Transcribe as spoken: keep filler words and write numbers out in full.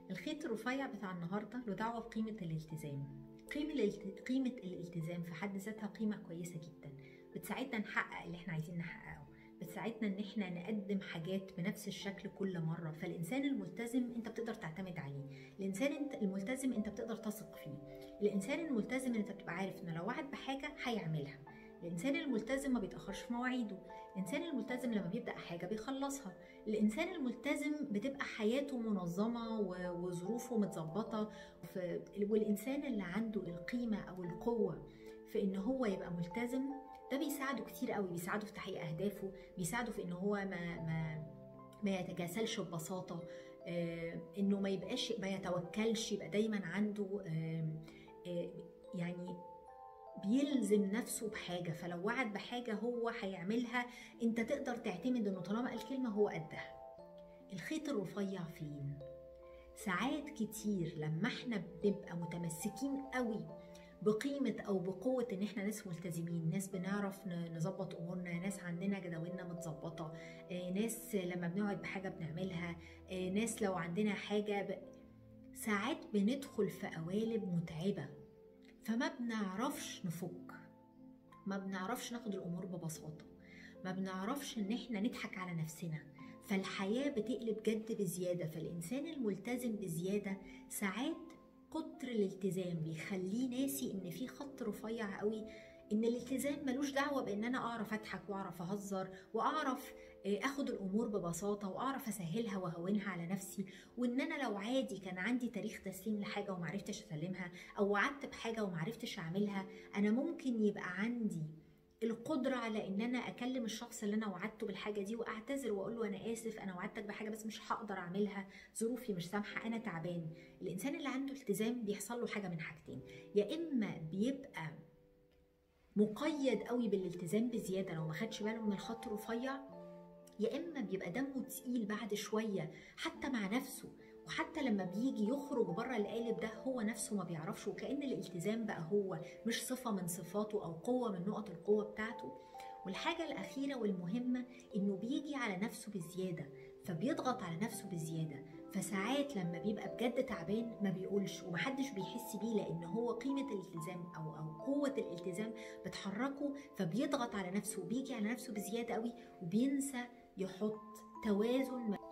الخيط الرفيع بتاع النهارده له دعوه بقيمه الالتزام. قيمه الالت- قيمه الالتزام في حد ذاتها قيمه كويسه جدا، بتساعدنا نحقق اللي احنا عايزين نحققه، بتساعدنا ان احنا نقدم حاجات بنفس الشكل كل مره. فالانسان الملتزم انت بتقدر تعتمد عليه، الانسان انت الملتزم انت بتقدر تثق فيه، الانسان الملتزم انت بتبقى عارف انه لو وعد بحاجه هيعملها، الانسان الملتزم ما بيتاخرش في مواعيده، الانسان الملتزم لما بيبدا حاجه بيخلصها، الانسان الملتزم بتبقى حياته منظمه وظروفه متظبطه. والانسان اللي عنده القيمه او القوه في ان هو يبقى ملتزم ده بيساعده كتير قوي، بيساعده في تحقيق اهدافه، بيساعده في ان هو ما ما ما يتجاسلش ببساطه، آه انه ما يبقاش ما يتوكلش، يبقى دايما عنده آه آه يعني بيلزم نفسه بحاجة، فلو وعد بحاجة هو هيعملها، انت تقدر تعتمد انه طالما قال كلمة هو قدها. الخيط الرفيع فين؟ ساعات كتير لما احنا بنبقى متمسكين قوي بقيمة او بقوة ان احنا ناس ملتزمين، ناس بنعرف نظبط امورنا، ناس عندنا جداولنا متظبطة، ناس لما بنقعد بحاجة بنعملها، ناس لو عندنا حاجة ب... ساعات بندخل في قوالب متعبة، فما بنعرفش نفك، ما بنعرفش ناخد الامور ببساطه، ما بنعرفش ان احنا نضحك على نفسنا، فالحياه بتقلب جد بزياده. فالانسان الملتزم بزياده ساعات كتر الالتزام بيخليه ناسي ان في خط رفيع قوي، ان الالتزام ملوش دعوه بان انا اعرف اضحك واعرف اهزر واعرف اخد الامور ببساطه واعرف اسهلها واهونها على نفسي، وان انا لو عادي كان عندي تاريخ تسليم لحاجه ومعرفتش اسلمها، او وعدت بحاجه ومعرفتش اعملها، انا ممكن يبقى عندي القدرة على ان انا اكلم الشخص اللي انا وعدته بالحاجة دي واعتذر واقول له انا اسف، انا وعدتك بحاجة بس مش هقدر اعملها، ظروفي مش سامحة، انا تعبان. الانسان اللي عنده التزام بيحصل له حاجة من حاجتين، يا اما بيبقى مقيد قوي بالالتزام بزيادة لو ما خدش باله من الخط الرفيع، يا اما بيبقى دمه تقيل بعد شويه حتى مع نفسه، وحتى لما بيجي يخرج بره القالب ده هو نفسه ما بيعرفش، وكأن الالتزام بقى هو مش صفه من صفاته او قوه من نقط القوه بتاعته. والحاجه الاخيره والمهمه انه بيجي على نفسه بزياده، فبيضغط على نفسه بزياده، فساعات لما بيبقى بجد تعبان ما بيقولش ومحدش بيحس بيه، لان هو قيمه الالتزام او او قوه الالتزام بتحركه، فبيضغط على نفسه وبيجي على نفسه بزياده قوي، وبينسى يحط توازن